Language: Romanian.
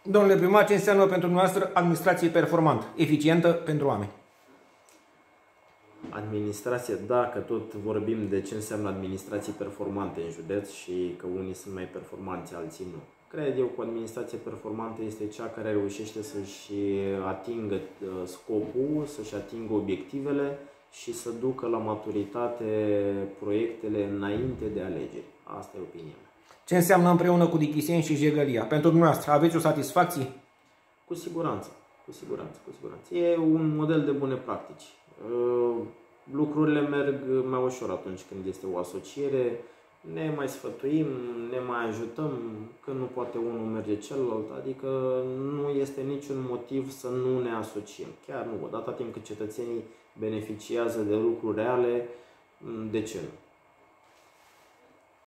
Domnule primar, ce înseamnă pentru noastră administrație performantă, eficientă pentru oameni? Administrație, dacă tot vorbim de ce înseamnă administrații performante în județ și că unii sunt mai performanți, alții nu. Cred eu că o administrație performantă este cea care reușește să-și atingă scopul, să-și atingă obiectivele și să ducă la maturitate proiectele înainte de alegeri. Asta e opinia mea. Ce înseamnă împreună cu Dichiseni și Jegălia? Pentru dumneavoastră aveți o satisfacție? Cu siguranță, cu siguranță, cu siguranță. E un model de bune practici. Lucrurile merg mai ușor atunci când este o asociere, ne mai sfătuim, ne mai ajutăm, când nu poate unul merge celălalt, adică nu este niciun motiv să nu ne asociem. Chiar nu, atâta timp cât cetățenii beneficiază de lucruri reale, de ce nu?